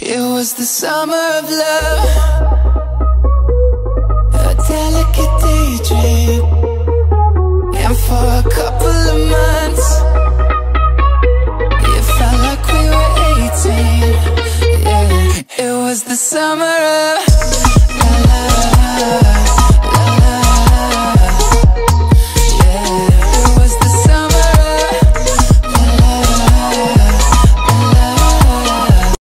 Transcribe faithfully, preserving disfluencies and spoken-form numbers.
It was the summer of love, a delicate daydream. And for a couple of months, it felt like we were eighteen. Yeah, it was the summer of